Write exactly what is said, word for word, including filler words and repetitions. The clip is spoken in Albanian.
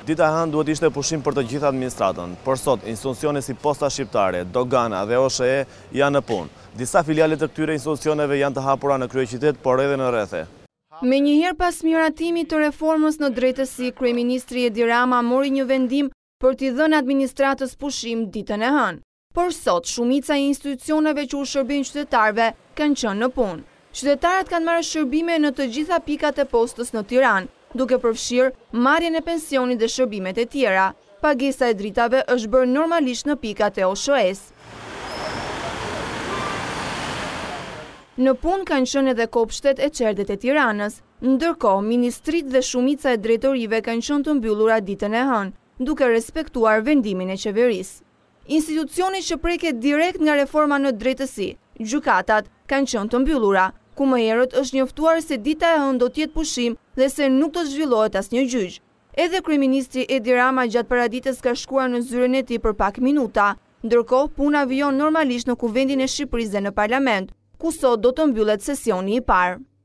Dita e hënë duhet ishte pushim për të gjitha administratën, por sot institucione si posta shqiptare, dogana dhe OSHEE janë në punë. Disa filiale të këtyre institucioneve janë të hapura në kryeqytet, por edhe në rrethe. Menjëherë pas miratimit të reformës në drejtësi, Kryeministri Edi Rama mori një vendim për t'i dhënë administratës pushim ditën e hënë. Por sot, shumica e institucioneve që u shërbejnë qytetarëve kanë qënë në punë. Qytetarët kanë marrë shërbime në të gjitha pikat e postës në Tiranë, duke përfshirë marrjen e pensionit dhe shërbimet e tjera. Pagesa e dritave është bërë normalisht në pikat e OSHEE-s. Në punë kanë qënë edhe kopshtet e qerdet e Tiranës, ndërkohë ministrit dhe shumica e drejtorive kanë qënë të mbyllura ditën e hënë, duke respektuar vendimin e qeverisë. Institucionet që preket direkt nga reforma në drejtësi, gjykatat, kanë qënë të mbyllura, ku më herët është njoftuar se dita e hënë do t'jetë pushim dhe se nuk do të zhvillohet asnjë gjyq. Edhe Kryeministri Edi Rama gjatë paraditës ka shkuar në zyrën e tij për pak minuta, ndërkohë puna vijon normalisht në Kuvendin e Shqipërisë dhe në Parlament, ku sot do të mbyllet sesioni i parë.